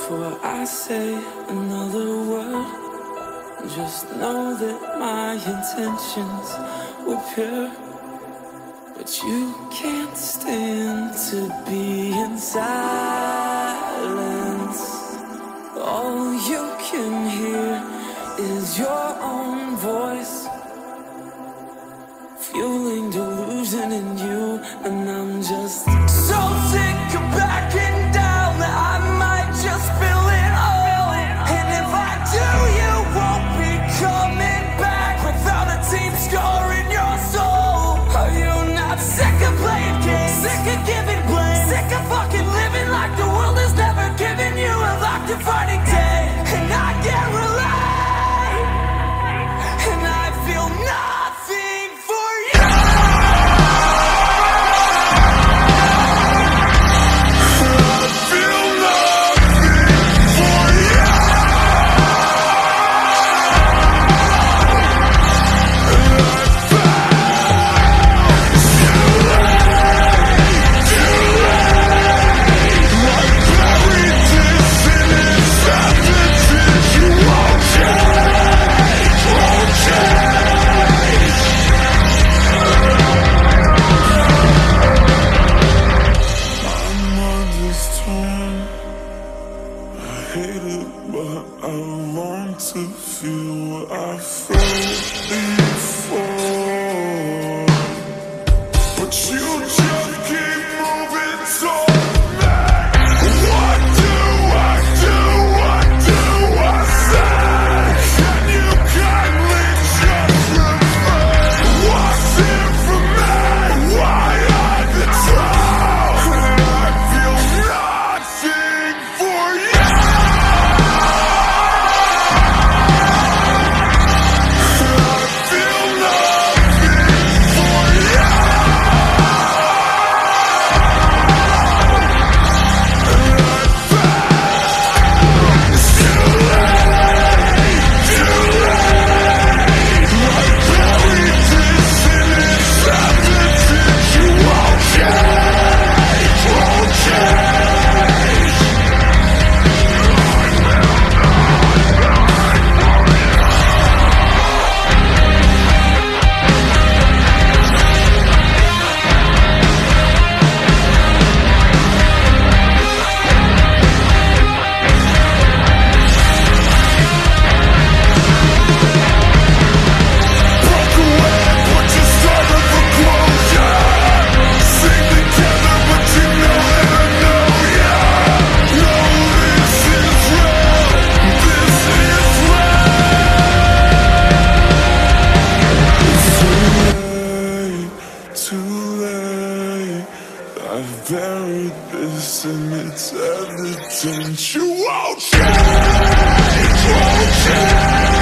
Before I say another word, just know that my intentions were pure. But you can't stand to be in silence. All you can hear is your own voice, fueling delusion in you. And I'm just so sick of backing down that I might just fill it all. And if I do, you won't be coming back without a deep scar in your soul. Are you not sick of playing games? Sick of giving blame? Sick of fucking living like the world has never given you a life-defining day? And I can't relate, and I feel nothing for you. But I want to feel what I felt before. But you just keep moving toward me. What do I do? What do I say? Can you kindly just remind what's in for me? Why I control? And I feel nothing for you. I've buried this and it's evident you won't change, won't change.